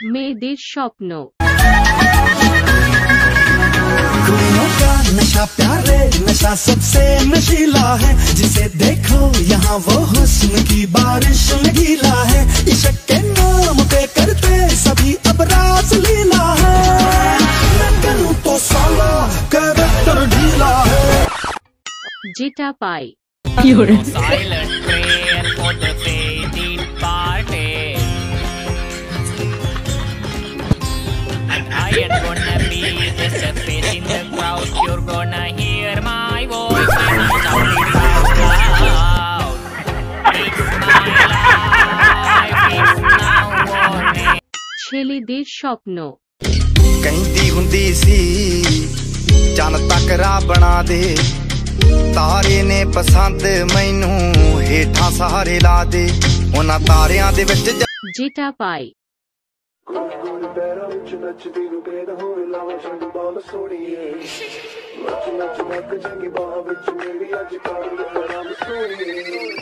মেয়েদের স্বপ্ন। गुलियों का नशा प्यारे नशा सबसे नशीला है, जिसे देखो यहाँ वो हुस्न की बारिश में गीला है। इश्क के नाम पे करते सभी अब रास लीला है, मैं करूँ तो साला कैरेक्टर ढीला है। যেটা পাই। Silent prayer for the faded party. And I ain't gonna be just a face in the crowd. You're gonna hear my voice when I shout it out loud. It's my life, it's now or never. ছেলেদের স্বপ্ন। ਕਹਿੰਦੀ ਹੁੰਦੀ ਸੀ ਚੰਨ ਤੱਕ ਰਾਹ ਬਣਾ ਦੇ, ਤਾਰੇ ਨੇ ਪਸੰਦ ਮੈਨੂੰ ਹੇਠਾਂ ਸਹਾਰੇ ਲਾ ਦੇ, ਉਹਨਾਂ ਤਾਰਿਆਂ ਦੇ ਵਿੱਚ যেটা পাই। ਨੱਚਦੀ ਨੂੰ ਬੇਦ ਹੋਵੇ ਲਾਵਾਂ ਛੰਡ ਬਾਲ ਸੋਣੀਏ, ਨੱਚ ਨੱਚ ਲੱਗ ਜਾਂਗੀ ਬਾਹਾਂ ਵਿੱਚ ਮੇਰੀ ਅੱਜ ਕੱਲ੍ਹ ਰਾਮ ਸੋਣੀਏ।